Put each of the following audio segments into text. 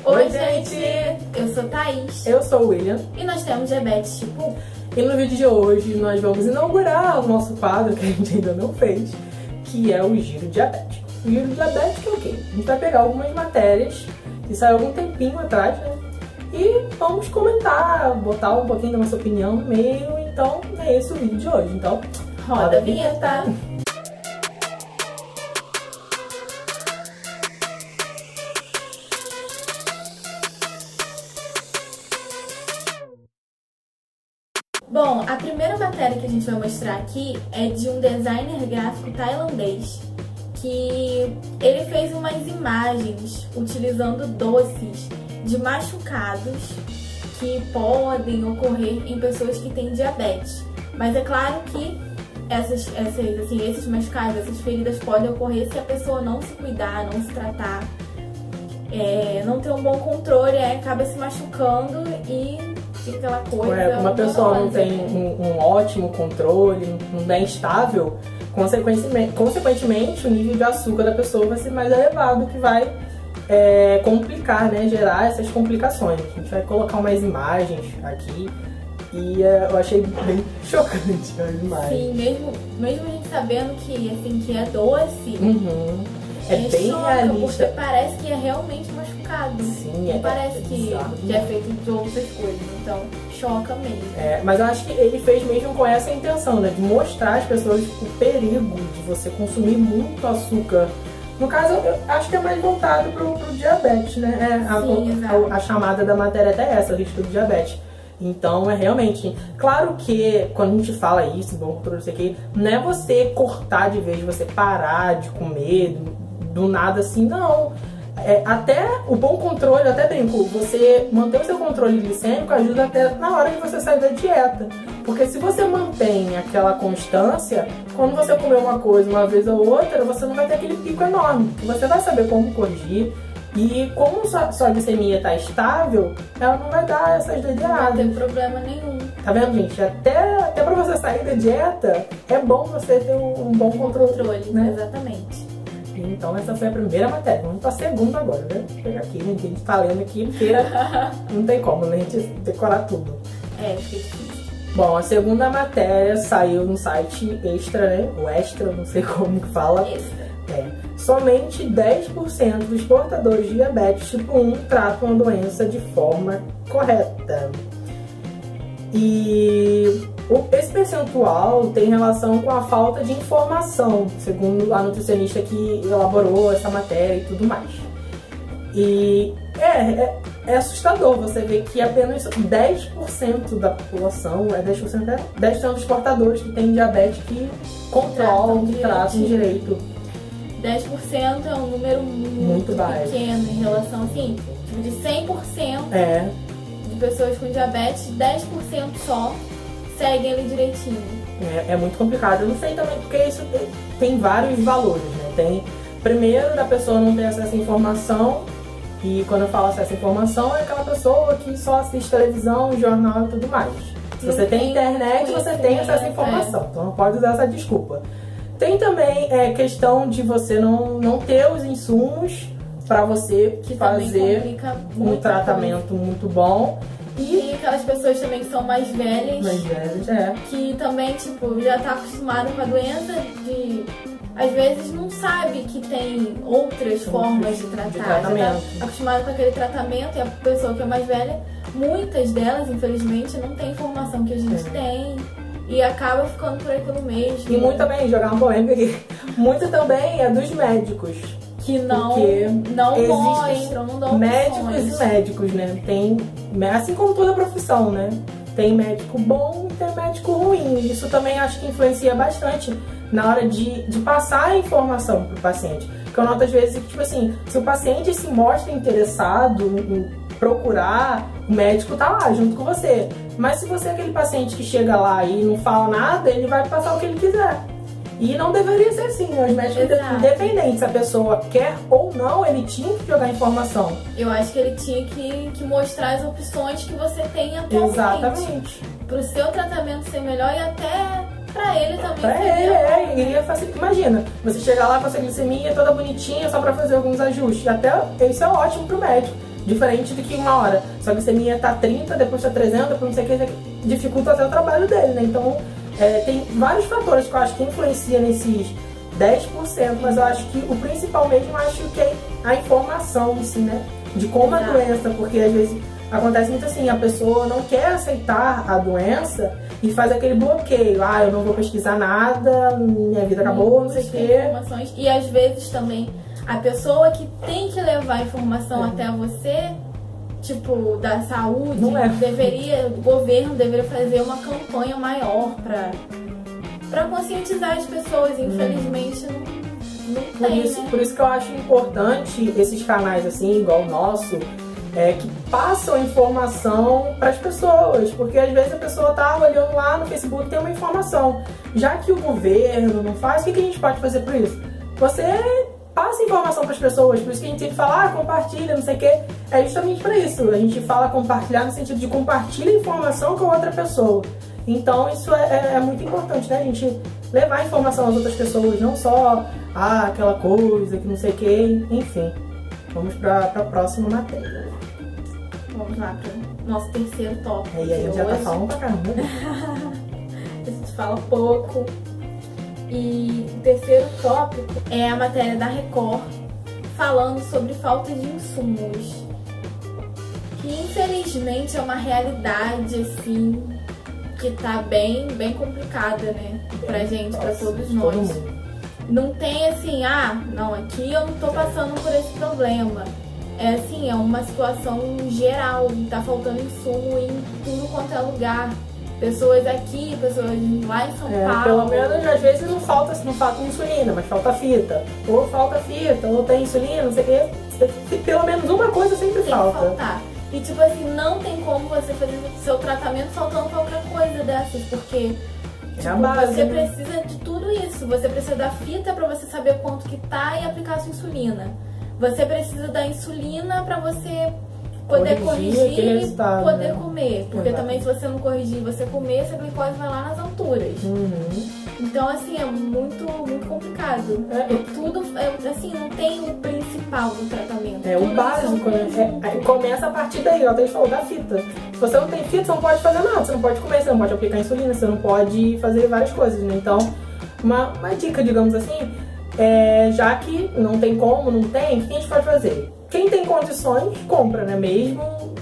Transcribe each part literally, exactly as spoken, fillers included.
Oi, gente! Eu sou Thaís. Eu sou o William. E nós temos diabetes tipo um. E no vídeo de hoje nós vamos inaugurar o nosso quadro que a gente ainda não fez, que é o Giro Diabético. O Giro Diabético é o quê? A gente vai pegar algumas matérias que saiu algum tempinho atrás, né? E vamos comentar, botar um pouquinho da nossa opinião no meio. Então é esse o vídeo de hoje. Então, roda, roda a vinheta! vinheta. Bom, a primeira matéria que a gente vai mostrar aqui é de um designer gráfico tailandês, que ele fez umas imagens utilizando doces de machucados que podem ocorrer em pessoas que têm diabetes. Mas é claro que essas, essas, assim, esses machucados, essas feridas podem ocorrer se a pessoa não se cuidar, não se tratar, é, não ter um bom controle, aí acaba se machucando e fica aquela coisa. É, uma pessoa não tem um, um ótimo controle, não é estável, consequentemente, consequentemente o nível de açúcar da pessoa vai ser mais elevado, que vai é, complicar, né, gerar essas complicações. A gente vai colocar umas imagens aqui e é, eu achei bem chocante as imagens. Sim, mesmo, mesmo a gente sabendo que, assim, que é doce, uhum. é, é bem choca, realista. Porque parece que é realmente machucado. Sim, não é, parece é que, que é feito de outras coisas, então choca mesmo. É, mas eu acho que ele fez mesmo com essa intenção, né, de mostrar às pessoas o perigo de você consumir muito açúcar. No caso, eu acho que é mais voltado pro, pro diabetes, né? É, a, Sim, a, a chamada da matéria até essa, o risco do diabetes. Então, é realmente... Claro que, quando a gente fala isso, bom controle, isso aqui, não é você cortar de vez, você parar de comer do, do nada assim, não. É, até o bom controle, até brinco, você manter o seu controle glicêmico ajuda até na hora de você sair da dieta. Porque se você mantém aquela constância, quando você comer uma coisa uma vez ou outra, você não vai ter aquele pico enorme. Você vai saber como corrigir. E como sua, sua glicemia está estável, ela não vai dar essas doideiradas. Não tem problema nenhum. Tá vendo, gente? Até, até pra você sair da dieta, é bom você ter um, um bom controle. Controle, né? Exatamente. Então essa foi a primeira matéria. Vamos pra segunda agora, né? Vou pegar aqui, gente. A gente tá lendo aqui inteira. Não tem como, né? A gente decorar tudo. É, fica difícil. Bom, a segunda matéria saiu no site Extra, né? O Extra, não sei como que fala. Extra. É. Somente dez por cento dos portadores de diabetes tipo um tratam a doença de forma correta. E esse percentual tem relação com a falta de informação, segundo a nutricionista que elaborou essa matéria e tudo mais. E é, é, é assustador você ver que apenas dez por cento da população, é dez por cento, é dez por cento dos portadores que têm diabetes que controlam, que tratam direito. dez por cento é um número muito, muito baixo, pequeno em relação, assim, tipo, de cem por cento é. de pessoas com diabetes, dez por cento só seguem ele direitinho. É, é muito complicado. Eu não sei também, porque isso tem, tem vários valores, né? Tem, primeiro, da pessoa não ter acesso à informação, e quando eu falo acesso à informação, é aquela pessoa que só assiste televisão, jornal e tudo mais. Se você tem internet, você tem acesso à informação, é. Então não pode usar essa desculpa. Tem também é, questão de você não, não ter os insumos para você que fazer um tratamento muito bom. E, e aquelas pessoas também que são mais velhas, mais velhas é. que também, tipo, já tá acostumado com a doença, de às vezes não sabe que tem outras Sim, formas de tratar, de tratamento. Já tá acostumado com aquele tratamento, e a pessoa que é mais velha, muitas delas, infelizmente, não tem informação que a gente Sim. tem. E acaba ficando por aquilo mesmo. E muito também, jogar uma polêmica aqui, muito também é dos médicos. Que não, não mostram, não dão médicos opções. e médicos, né? Tem, assim como toda profissão, né? Tem médico bom e tem médico ruim. Isso também acho que influencia bastante na hora de, de passar a informação pro paciente. Porque eu noto às vezes que, tipo assim, se o paciente se mostra interessado em procurar, o médico tá lá junto com você. Mas se você é aquele paciente que chega lá e não fala nada, ele vai passar o que ele quiser. E não deveria ser assim, né? Os médicos, Exato. Independente se a pessoa quer ou não, ele tinha que jogar informação. Eu acho que ele tinha que, que mostrar as opções que você tem atualmente. Exatamente. Pro seu tratamento ser melhor e até pra ele também. Pra ele, é, iria facilitar. Imagina, você chegar lá com a sua glicemia toda bonitinha só pra fazer alguns ajustes. Até isso é ótimo pro médico. Diferente do que uma hora. Sua glicemia tá trinta, depois tá trezentos, depois não sei o que, dificulta até o trabalho dele, né? Então, é, tem vários fatores que eu acho que influenciam nesses dez por cento, mas eu acho que o principal mesmo, eu acho que é a informação, assim, né? De como a doença, porque às vezes acontece muito assim, a pessoa não quer aceitar a doença e faz aquele bloqueio. Ah, eu não vou pesquisar nada, minha vida acabou, não sei o quê. E às vezes também a pessoa que tem que levar a informação é. até você, tipo, da saúde, não é. deveria, o governo deveria fazer uma campanha maior pra, pra conscientizar as pessoas. Infelizmente, hum. não, não por tem, isso, né? Por isso que eu acho importante esses canais assim, igual o nosso, é, que passam informação para as pessoas, porque às vezes a pessoa tá olhando lá no Facebook e tem uma informação. Já que o governo não faz, o que a gente pode fazer por isso? Você passa informação para as pessoas, por isso que a gente sempre fala, ah, compartilha, não sei o que. É justamente para isso. A gente fala compartilhar no sentido de compartilhar informação com outra pessoa. Então isso é, é, é muito importante, né? A gente levar informação às outras pessoas, não só ah, aquela coisa que não sei o que, enfim. Vamos para a próxima matéria. Vamos lá para o nosso terceiro tópico. É, e aí a gente já tá falando pra caramba. A gente fala pouco. E o terceiro tópico é a matéria da Record falando sobre falta de insumos, que infelizmente é uma realidade assim que tá bem, bem complicada, né, pra gente, pra todos nós. Não tem assim, ah, não, aqui eu não tô passando por esse problema. É assim, é uma situação geral, tá faltando insumo em tudo quanto é lugar. Pessoas aqui, pessoas lá em São é, Paulo. Pelo menos, às vezes, não falta, não falta insulina, mas falta fita. Ou falta fita, ou tem insulina, não sei o que. Pelo menos uma coisa sempre tem falta. Que faltar. E tipo assim, não tem como você fazer seu tratamento faltando qualquer coisa dessas, porque tipo, é base, você né? precisa de tudo isso. Você precisa da fita pra você saber quanto que tá e aplicar a sua insulina. Você precisa da insulina pra você poder corrigir, corrigir e poder né? comer. Porque Exato. também se você não corrigir e você comer, essa glicose vai lá nas alturas. Uhum. Então, assim, é muito, muito complicado. É, é tudo, é, assim, não tem o principal do tratamento. É, tudo o básico, né? É, é, começa a partir daí, ó, a gente falou da fita. Se você não tem fita, você não pode fazer nada. Você não pode comer, você não pode aplicar insulina, você não pode fazer várias coisas, né? Então, uma, uma dica, digamos assim, é, já que não tem como, não tem, o que a gente pode fazer? Quem tem condições, compra, né? Mesmo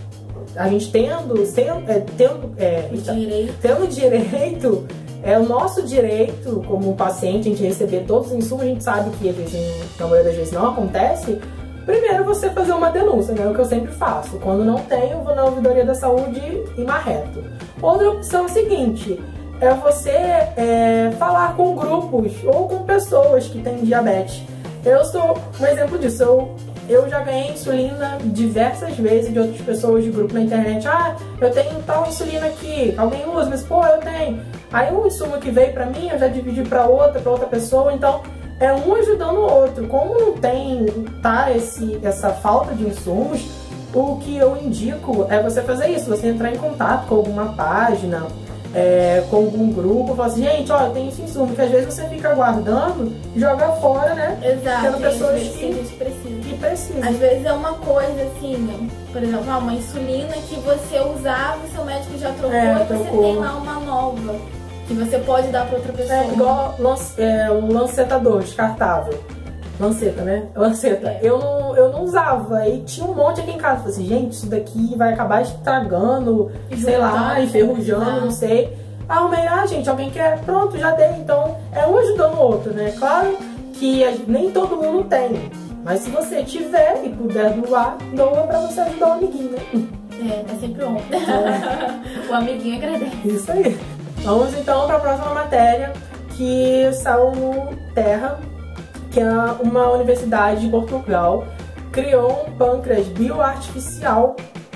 a gente tendo, sendo, é, tendo, é, direito. tendo direito, é o nosso direito como paciente, a gente receber todos os insumos, a gente sabe que às vezes, na maioria das vezes não acontece. Primeiro você fazer uma denúncia, né? É o que eu sempre faço. Quando não tem, eu vou na ouvidoria da saúde e marreto. Outra opção é o seguinte, é você é, falar com grupos ou com pessoas que têm diabetes. Eu sou um exemplo disso. Eu, eu já ganhei insulina diversas vezes de outras pessoas de grupo na internet. Ah, eu tenho tal insulina aqui, alguém usa, mas pô, eu tenho. Aí o insumo que veio pra mim, eu já dividi pra outra, pra outra pessoa, então é um ajudando o outro. Como não tem, tá, esse, essa falta de insumos, o que eu indico é você fazer isso, você entrar em contato com alguma página, É, com algum grupo, fala assim, gente, ó, eu tenho esse insumo, que às vezes você fica guardando, joga fora, né? Exato, tendo pessoas que, que, que, precisa. que precisam. Às vezes é uma coisa assim, por exemplo, uma insulina que você usava, o seu médico já trocou é, e trocou. você tem lá uma nova, que você pode dar pra outra pessoa. É igual é, um lancetador descartável. Lanceta, né? Lanceta. É. Eu, não, eu não usava. E tinha um monte aqui em casa. Eu falei assim, gente, isso daqui vai acabar estragando, e sei lá, enferrujando, não sei. Arrumei, ah, gente, alguém quer? Pronto, já dei. Então, é um ajudando o outro, né? Claro que nem todo mundo tem. Mas se você tiver e puder doar, doa pra você ajudar o amiguinho, né? É, é sempre bom. É. O amiguinho agradece. Isso aí. Vamos então para a próxima matéria, que saiu no Terra, que é uma universidade de Portugal, criou um pâncreas bioartificial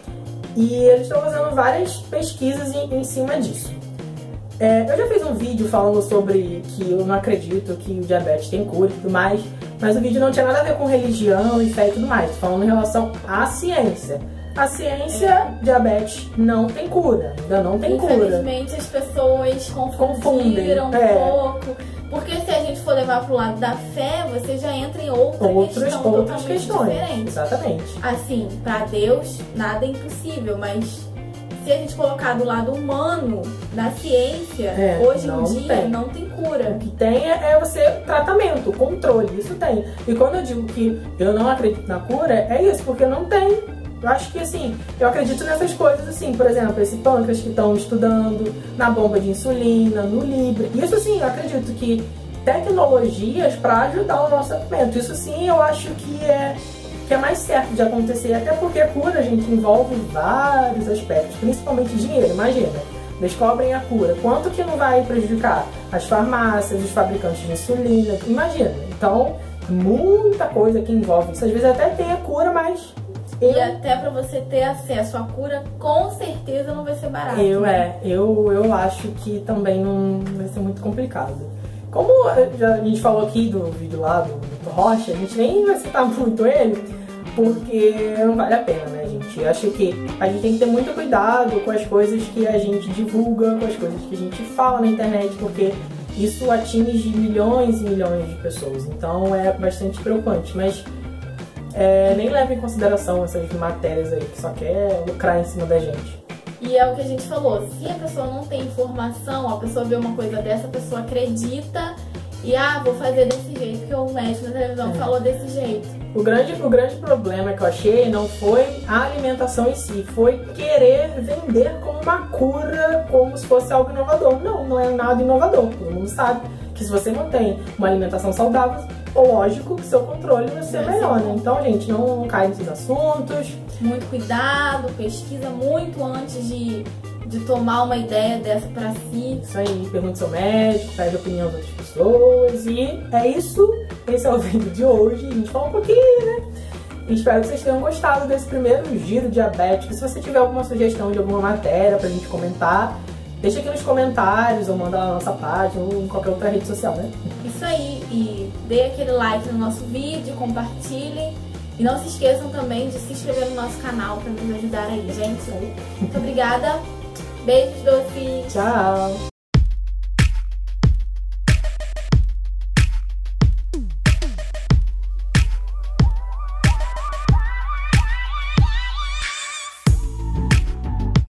e eles estão fazendo várias pesquisas em, em cima disso. É, eu já fiz um vídeo falando sobre que eu não acredito que o diabetes tem cura e tudo mais, mas o vídeo não tinha nada a ver com religião e fé e tudo mais, falando em relação à ciência. A ciência, é. diabetes não tem cura, ainda não tem cura. Infelizmente as pessoas confundiram confundem um é. pouco. Porque se a gente for levar pro lado da fé, você já entra em outra Outras, questão outras totalmente questões. diferente. Exatamente. Assim, pra Deus, nada é impossível, mas se a gente colocar do lado humano, da ciência, É, hoje em não dia, tem. não tem cura. O que tem é é você, tratamento, controle, isso tem. E quando eu digo que eu não acredito na cura, é isso, porque não tem. Eu acho que assim, eu acredito nessas coisas assim, por exemplo, esse pâncreas que estão estudando, na bomba de insulina, no Libre. Isso sim, eu acredito que tecnologias para ajudar o nosso tratamento. Isso sim, eu acho que é, que é mais certo de acontecer, até porque a cura, gente, envolve vários aspectos, principalmente dinheiro, imagina. Descobrem a cura, quanto que não vai prejudicar as farmácias, os fabricantes de insulina, imagina. Então, muita coisa que envolve isso. Às vezes até tem a cura, mas... Eu, E até pra você ter acesso à cura, com certeza não vai ser barato. eu, né? é, eu, eu acho que também não vai ser muito complicado. Como já, a gente falou aqui do vídeo lá do, do Rocha, a gente nem vai citar muito ele, porque não vale a pena, né, gente? Eu acho que a gente tem que ter muito cuidado com as coisas que a gente divulga, com as coisas que a gente fala na internet, porque isso atinge milhões e milhões de pessoas. Então é bastante preocupante, mas é, nem leva em consideração essas matérias aí que só quer lucrar em cima da gente. E é o que a gente falou, se a pessoa não tem informação, a pessoa vê uma coisa dessa, a pessoa acredita e, ah, vou fazer desse jeito, porque o médico na televisão É. falou desse jeito. O grande, o grande problema que eu achei não foi a alimentação em si, foi querer vender como uma cura, como se fosse algo inovador. Não, não é nada inovador. Todo mundo sabe que se você não tem uma alimentação saudável, lógico que seu controle vai ser Vai melhor, ser né? bom. Então, gente, não cai nesses assuntos. Muito cuidado, pesquisa muito antes de, de tomar uma ideia dessa pra si. Isso aí, pergunta ao seu médico, pede a opinião de outras pessoas. E é isso. Esse é o vídeo de hoje. A gente falou um pouquinho, né? E espero que vocês tenham gostado desse primeiro giro diabético. Se você tiver alguma sugestão de alguma matéria pra gente comentar, deixa aqui nos comentários ou manda lá na nossa página ou em qualquer outra rede social, né? Isso aí, e dê aquele like no nosso vídeo, compartilhem. E não se esqueçam também de se inscrever no nosso canal pra nos ajudar aí, gente. Muito obrigada. Beijos, doces. Tchau!